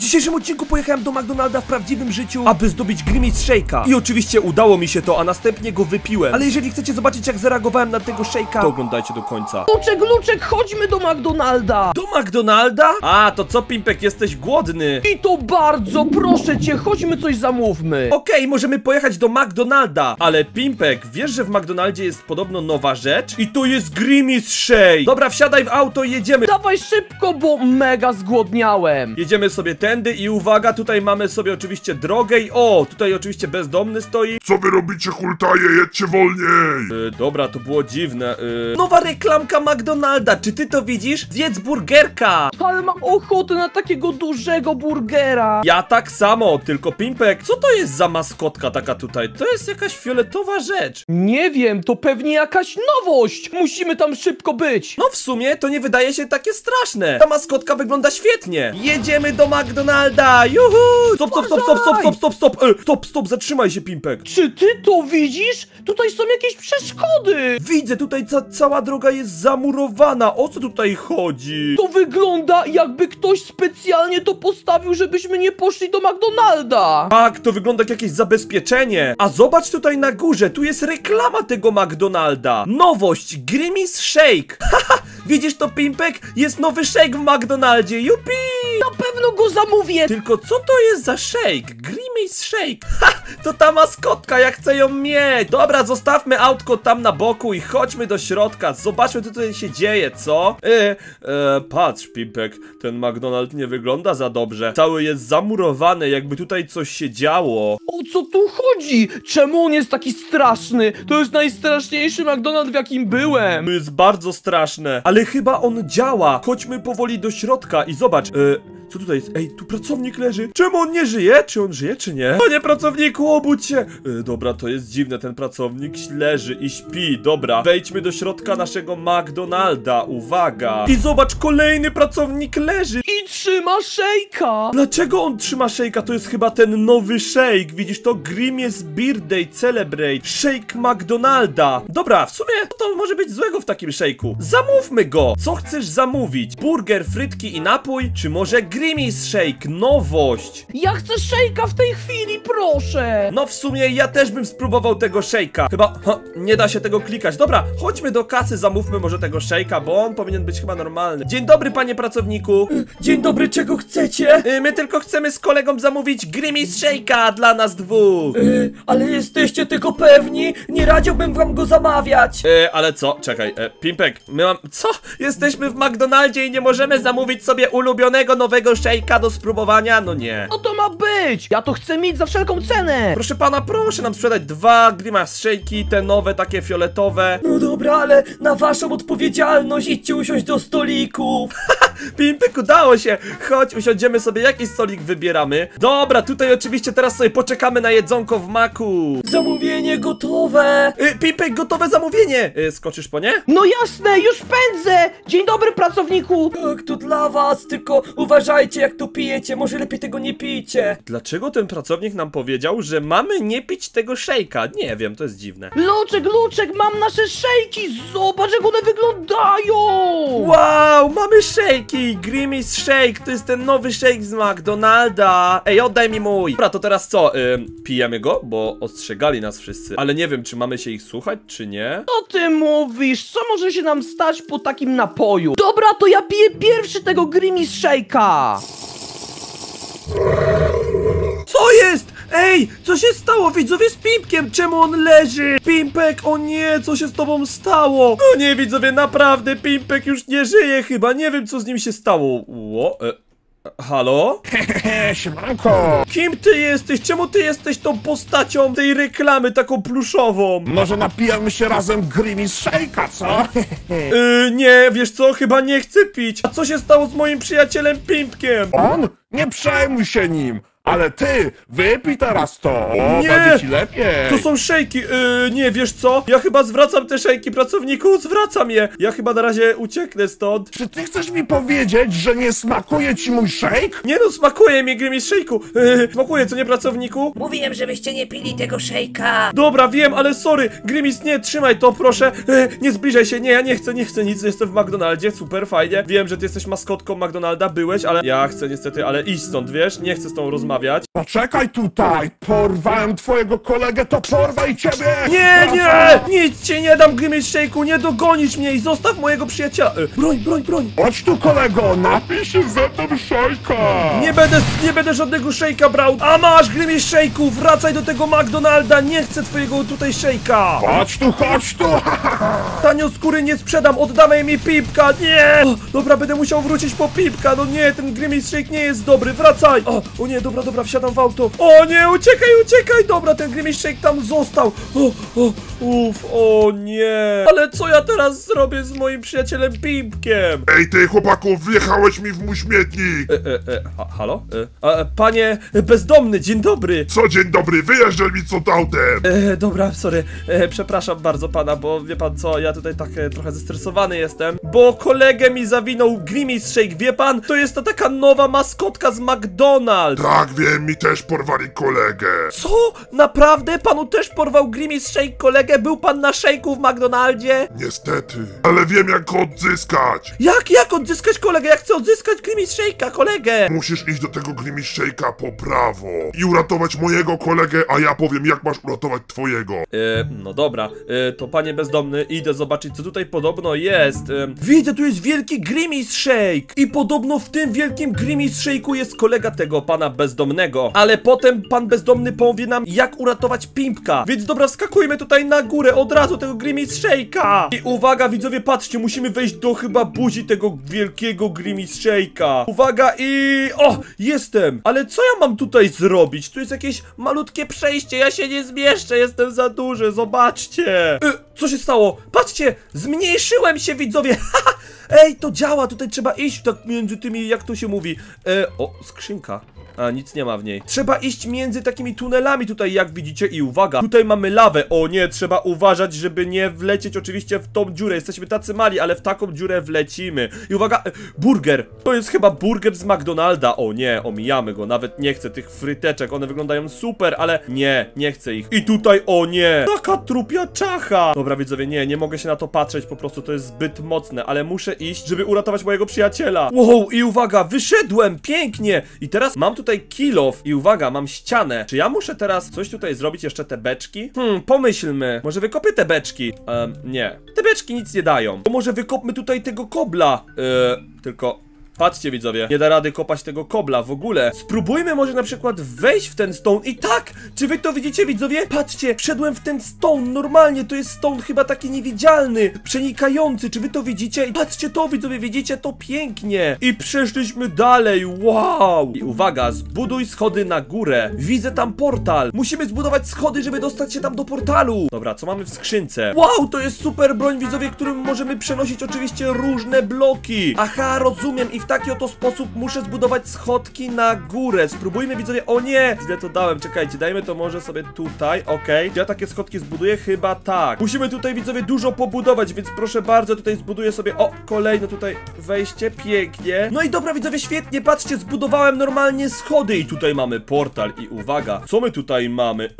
dzisiejszym odcinku pojechałem do McDonalda w prawdziwym życiu, aby zdobyć Grimace Shake'a. I oczywiście udało mi się to, a następnie go wypiłem. Ale jeżeli chcecie zobaczyć, jak zareagowałem na tego shake'a, to oglądajcie do końca. Luczek, chodźmy do McDonalda! Do McDonalda? A, to co, Pimpek, jesteś głodny? I to bardzo, proszę cię, chodźmy coś zamówmy. Okej, możemy pojechać do McDonalda. Ale Pimpek, wiesz, że w McDonaldzie jest podobno nowa rzecz? I to jest Grimace Shake. Dobra, wsiadaj w auto i jedziemy. Dawaj szybko, bo mega zgłodniałem. Jedziemy sobie tędy i uwaga, tutaj mamy sobie oczywiście drogę i o, tutaj oczywiście bezdomny stoi. Co wy robicie, hultaje? Jedźcie wolniej! Dobra, to było dziwne. Nowa reklamka McDonalda, czy ty to widzisz? Zjedz burgerka! Ale mam ochotę na takiego dużego burgera. Ja tak samo, tylko Pimpek, co to jest za maskotka taka tutaj? To jest jakaś fioletowa rzecz. Nie wiem, to pewnie jakaś nowość. Musimy tam szybko być. No w sumie to nie wydaje się takie straszne. Ta maskotka wygląda świetnie. Jedziemy do McDonalda, juhu! Stop, zatrzymaj się, Pimpek. Czy ty to widzisz? Tutaj są jakieś przeszkody. Widzę, tutaj cała droga jest zamurowana. O co tutaj chodzi? To wygląda, jakby ktoś specjalnie to postawił, żebyśmy nie poszli do McDonalda. Tak, to wygląda jak jakieś zabezpieczenie. A zobacz tutaj na górze, tu jest reklama tego McDonalda. Nowość, Grimace Shake. Haha, widzisz to, Pimpek? Jest nowy shake w McDonaldzie, jupi! Na pewno go zamówię. Tylko co to jest za shake? Grimace Shake. Ha, to ta maskotka, ja chcę ją mieć. Dobra, zostawmy autko tam na boku i chodźmy do środka. Zobaczmy, co tutaj się dzieje, co? Patrz, Pimpek, ten McDonald nie wygląda za dobrze. Cały jest zamurowany, jakby tutaj coś się działo. O co tu chodzi? Czemu on jest taki straszny? To jest najstraszniejszy McDonald, w jakim byłem. To jest bardzo straszne, ale chyba on działa. Chodźmy powoli do środka i zobacz. Co tutaj jest? Ej, tu pracownik leży. Czemu on nie żyje? Czy on żyje, czy nie? Panie pracowniku, obudź się! Dobra, to jest dziwne, ten pracownik leży i śpi. Dobra, wejdźmy do środka naszego McDonalda. Uwaga! I zobacz, kolejny pracownik leży. I trzyma szejka. Dlaczego on trzyma shake'a? To jest chyba ten nowy shake. Widzisz to? Grimace Birthday Celebrate. Shake McDonalda. Dobra, w sumie to może być złego w takim shake'u. Zamówmy go! Co chcesz zamówić? Burger, frytki i napój? Czy może Grimace Shake? Nowość! Ja chcę szejka w tej chwili, proszę. No w sumie ja też bym spróbował tego shake'a. Chyba nie da się tego klikać. Dobra, chodźmy do kasy, zamówmy może tego shake'a, bo on powinien być chyba normalny. Dzień dobry, panie pracowniku. Dzień dobry, czego chcecie? My tylko chcemy z kolegą zamówić Grimace Shake'a dla nas dwóch. Ale jesteście tego pewni? Nie radziłbym wam go zamawiać. Ale co? Czekaj, Pimpek, co? Jesteśmy w McDonaldzie i nie możemy zamówić sobie ulubionego nowego shake'a do spróbowania? No nie. No to ma być. Ja to chcę mieć za wszelką cenę. Proszę pana, proszę nam sprzedać 2 Grimace Shake'i, te nowe, takie fioletowe. No dobra, ale na waszą odpowiedzialność idźcie usiąść do stolików. Pimpek, udało się. Chodź, usiądziemy sobie, jaki stolik wybieramy. Dobra, tutaj oczywiście teraz sobie poczekamy na jedzonko w maku. Zamówienie gotowe. Pimpek, gotowe zamówienie. Skoczysz po nie? No jasne, już pędzę. Dzień dobry, pracowniku. Tak, to dla was, tylko uważajcie jak to pijecie, może lepiej tego nie pijcie. Dlaczego ten pracownik nam powiedział, że mamy nie pić tego shake'a? Nie wiem, to jest dziwne. Luczek, mam nasze szejki. Zobacz, jak one wyglądają. Wow, mamy shake'i. Grimace Shake, to jest ten nowy shake z McDonalda. Ej, oddaj mi mój. Dobra, to teraz co? Pijemy go? Bo ostrzegali nas wszyscy. Ale nie wiem, czy mamy się ich słuchać, czy nie. Co ty mówisz? Co może się nam stać po takim napoju? Dobra, to ja piję pierwszy tego Grimace Shake'a. Co jest? Ej, co się stało, widzowie, z Pimpkiem? Czemu on leży? Pimpek, o nie, co się z tobą stało? O nie, widzowie, naprawdę, Pimpek już nie żyje chyba. Nie wiem, co z nim się stało. Halo? Siemanko! Kim ty jesteś? Czemu ty jesteś tą postacią tej reklamy, taką pluszową? Może napijamy się razem Grimace Shake'a, co? Nie, wiesz co? Chyba nie chcę pić. A co się stało z moim przyjacielem Pimpkiem? On? Nie przejmuj się nim! Ale ty, wypij teraz to. Nie! Będzie ci lepiej. To są szejki, nie, wiesz co? Ja chyba zwracam te szejki pracowniku, zwracam je. Ja chyba na razie ucieknę stąd. Czy ty chcesz mi powiedzieć, że nie smakuje ci mój szejk? Nie no, smakuje mi Grimis szejku. Smakuje, co nie, pracowniku? Mówiłem, żebyście nie pili tego szejka. Dobra, wiem, ale sorry, Grimis, nie, trzymaj to, proszę. Nie zbliżaj się, nie, ja nie chcę nic, jestem w McDonaldzie, super, fajnie. Wiem, że ty jesteś maskotką McDonalda, byłeś, ale ja chcę niestety, ale iść stąd, wiesz? Nie chcę z tą rozmawiać. Poczekaj tutaj, porwałem twojego kolegę, to porwaj ciebie! Nie, nic ci nie dam, Grimis szejku, nie dogonisz mnie i zostaw mojego przyjaciela. Broń. Chodź tu, kolego, napij się ze mną szejka! Nie będę żadnego szejka brał. A masz, Grimis szejku, wracaj do tego McDonalda, nie chcę twojego tutaj szejka. Chodź tu! Tanio skóry nie sprzedam, oddawaj mi pipka, nie! Dobra, będę musiał wrócić po pipka, no nie, ten Grimis shake nie jest dobry, wracaj! O nie, dobra, wsiadam w auto. O nie, uciekaj, dobra, ten Grimis shake tam został. O nie. Ale co ja teraz zrobię z moim przyjacielem Pipkiem? Ej, ty chłopaku, wjechałeś mi w mój śmietnik! Halo? Panie bezdomny, dzień dobry. Co, dzień dobry, wyjeżdżaj mi stąd autem! Dobra, sorry, przepraszam bardzo pana, bo wie pan co, ja tutaj tak trochę zestresowany jestem, bo kolegę mi zawinął Grimis shake, wie pan? To jest ta taka nowa maskotka z McDonald's. Tak, wiem, mi też porwali kolegę. Co? Naprawdę? Panu też porwał Grimis shake kolegę? Był pan na shake'u w McDonaldzie? Niestety, ale wiem jak go odzyskać. Jak odzyskać kolegę? Ja chcę odzyskać Grimis shake'a, kolegę! Musisz iść do tego Grimis shake'a po prawo i uratować mojego kolegę, a ja powiem jak masz uratować twojego. No dobra, to panie bezdomny, idę zobaczyć co tutaj podobno jest. Widzę, tu jest wielki Grimis shake i podobno w tym wielkim Grimis shake'u jest kolega tego pana bezdomnego, ale potem pan bezdomny powie nam jak uratować Pimpka, więc dobra, wskakujmy tutaj na górę od razu tego Grimis shake'a. I uwaga widzowie, patrzcie, musimy wejść do chyba buzi tego wielkiego Grimis shake'a. Uwaga i... O! Jestem! Ale co ja mam tutaj zrobić? Tu jest jakieś malutkie przejście, ja się nie zmieszczę, jestem za duży, zobaczcie! Co się stało? Patrzcie! Zmniejszyłem się, widzowie! Ej, to działa, tutaj trzeba iść tak między tymi, jak to się mówi. O, skrzynka. A, nic nie ma w niej. Trzeba iść między takimi tunelami tutaj, jak widzicie, i uwaga, tutaj mamy lawę. O nie, trzeba uważać, żeby nie wlecieć oczywiście w tą dziurę. Jesteśmy tacy mali, ale w taką dziurę wlecimy. I uwaga, burger. To jest chyba burger z McDonalda. O nie, omijamy go, nawet nie chcę tych fryteczek. One wyglądają super, ale nie chcę ich. I tutaj, o nie, taka trupia czacha. Dobra, widzowie, nie mogę się na to patrzeć, po prostu to jest zbyt mocne, ale muszę iść, żeby uratować mojego przyjaciela. Wow, i uwaga, wyszedłem, pięknie. I teraz mam tutaj kill off i uwaga, mam ścianę. Czy ja muszę teraz coś tutaj zrobić, jeszcze te beczki? Pomyślmy, może wykopię te beczki? Nie, te beczki nic nie dają. To może wykopmy tutaj tego kobla. Tylko... Patrzcie widzowie, nie da rady kopać tego kobla w ogóle. Spróbujmy może na przykład wejść w ten stone i tak! Czy wy to widzicie widzowie? Patrzcie, wszedłem w ten stone, normalnie to jest stone chyba taki niewidzialny, przenikający, czy wy to widzicie? I patrzcie to widzowie, widzicie to pięknie. I przeszliśmy dalej, wow! I uwaga, zbuduj schody na górę. Widzę tam portal. Musimy zbudować schody, żeby dostać się tam do portalu. Dobra, co mamy w skrzynce? Wow, to jest super broń widzowie, którym możemy przenosić oczywiście różne bloki. Aha, rozumiem i w taki oto sposób muszę zbudować schodki na górę. Spróbujmy widzowie, o nie, źle to dałem, czekajcie, dajmy to może sobie tutaj, okej. Ja takie schodki zbuduję? Chyba tak. Musimy tutaj widzowie dużo pobudować, więc proszę bardzo, tutaj zbuduję sobie, o, kolejne tutaj wejście, pięknie. No i dobra widzowie, świetnie, patrzcie, zbudowałem normalnie schody i tutaj mamy portal i uwaga, co my tutaj mamy?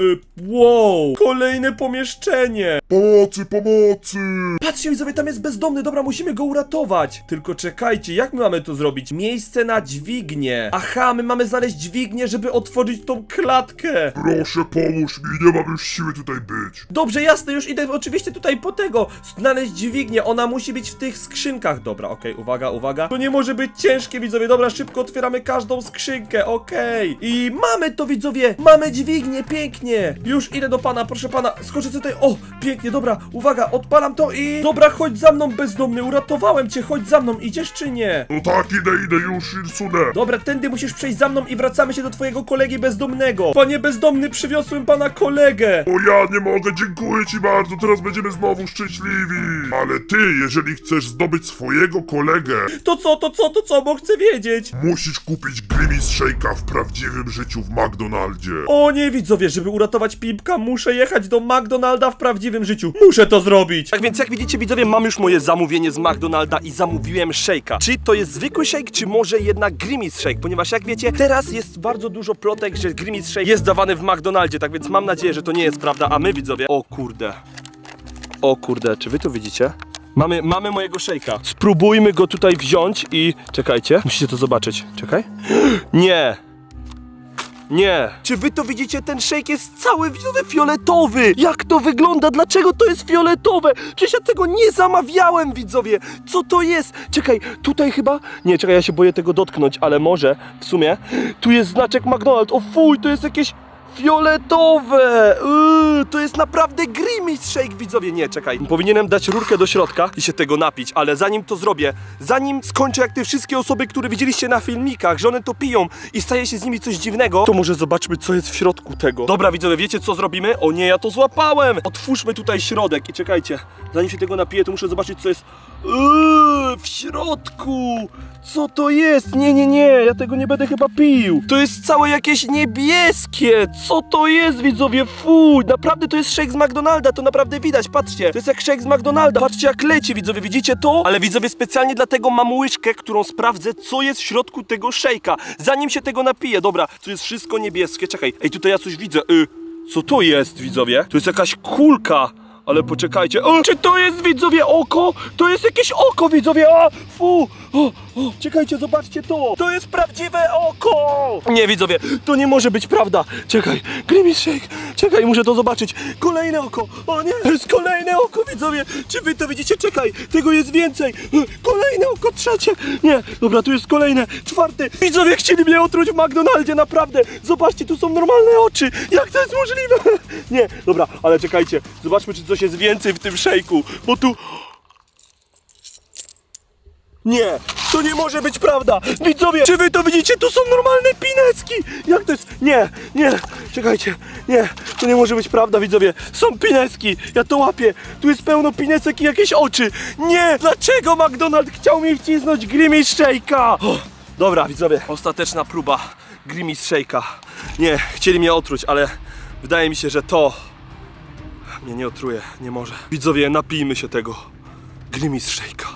Wow, kolejne pomieszczenie. Pomocy! Patrzcie widzowie, tam jest bezdomny, dobra, musimy go uratować. Tylko czekajcie, jak my mamy to zrobić? Miejsce na dźwignię. Aha, my mamy znaleźć dźwignię, żeby otworzyć tą klatkę. Proszę pomóż mi, nie mam już siły tutaj być. Dobrze, jasne, już idę oczywiście tutaj po tego. Znaleźć dźwignię, ona musi być w tych skrzynkach. Dobra, okej, uwaga. To nie może być ciężkie widzowie, dobra, szybko otwieramy każdą skrzynkę, okej. I mamy to widzowie, mamy dźwignię, pięknie. Już idę do pana, proszę pana, skoczę tutaj, o, pięknie, dobra, uwaga, odpalam to i... Dobra, chodź za mną bezdomny, uratowałem cię, chodź za mną, idziesz czy nie? No tak, idę już, sunę. Dobra, tędy musisz przejść za mną i wracamy się do twojego kolegi bezdomnego. Panie bezdomny, przywiozłem pana kolegę. O ja nie mogę, dziękuję ci bardzo, teraz będziemy znowu szczęśliwi. Ale ty, jeżeli chcesz zdobyć swojego kolegę, To co, bo chcę wiedzieć. musisz kupić Grimace Shake'a w prawdziwym życiu w McDonaldzie. O nie, widzowie, żeby uratować Pipka, muszę jechać do McDonalda w prawdziwym życiu. Muszę to zrobić. Tak więc jak widzicie, widzowie, mam już moje zamówienie z McDonalda i zamówiłem shake'a. Czy to jest zwykły shake, czy może jednak Grimace Shake? Ponieważ jak wiecie, teraz jest bardzo dużo plotek, że Grimace Shake jest dawany w McDonaldzie, tak więc mam nadzieję, że to nie jest prawda, a my, widzowie... O kurde, czy wy to widzicie? Mamy mojego shake'a. Spróbujmy go tutaj wziąć i... Czekajcie, musicie to zobaczyć. Czekaj. Nie. Czy wy to widzicie? Ten shake jest cały widzowie fioletowy. Jak to wygląda? Dlaczego to jest fioletowe? Przecież ja tego nie zamawiałem, widzowie. Co to jest? Czekaj, tutaj chyba... Nie, czekaj, ja się boję tego dotknąć, ale może w sumie. Tu jest znaczek McDonald's. O fuj, to jest jakieś... fioletowe! To jest naprawdę Grimace Shake, widzowie. Nie, czekaj. Powinienem dać rurkę do środka i się tego napić, ale zanim to zrobię, zanim skończę jak te wszystkie osoby, które widzieliście na filmikach, że one to piją i staje się z nimi coś dziwnego, to może zobaczmy, co jest w środku tego. Dobra, widzowie, wiecie, co zrobimy? O nie, ja to złapałem! Otwórzmy tutaj środek i czekajcie. Zanim się tego napiję, to muszę zobaczyć, co jest... w środku! Co to jest? Nie, ja tego nie będę chyba pił. To jest całe jakieś niebieskie. Co to jest, widzowie? Fuj, naprawdę to jest shake z McDonalda, to naprawdę widać, patrzcie. To jest jak shake z McDonalda. Patrzcie, jak leci, widzowie, widzicie to? Ale widzowie, specjalnie dlatego mam łyżkę, którą sprawdzę, co jest w środku tego shake'a, zanim się tego napiję. Dobra, to jest wszystko niebieskie. Czekaj, ej, tutaj ja coś widzę. Co to jest, widzowie? To jest jakaś kulka. Ale poczekajcie, czy to jest, widzowie, oko? To jest jakieś oko, widzowie, czekajcie, zobaczcie to. To jest prawdziwe oko. Nie, widzowie, to nie może być prawda. Czekaj, Grimace Shake, czekaj, muszę to zobaczyć. Kolejne oko, o nie, to jest kolejne oko, widzowie. Czy wy to widzicie? Czekaj, tego jest więcej. Kolejne oko, trzecie. Nie, dobra, tu jest kolejne, czwarte. Widzowie, chcieli mnie otruć w McDonaldzie, naprawdę. Zobaczcie, tu są normalne oczy. Jak to jest możliwe? Nie, dobra, ale czekajcie, zobaczmy, czy coś jest więcej w tym shake'u, bo tu... Nie, to nie może być prawda. Widzowie, czy wy to widzicie? Tu są normalne pinecki. Jak to jest? Nie, czekajcie. Nie, to nie może być prawda, widzowie. Są pinecki, ja to łapię. Tu jest pełno pinecek i jakieś oczy. Nie, dlaczego McDonald's chciał mi wcisnąć Grimace Shake'a? Dobra, widzowie, ostateczna próba Grimace Shake'a. Nie, chcieli mnie otruć, ale wydaje mi się, że to mnie nie otruje, nie może. Widzowie, napijmy się tego Grimace Shake'a.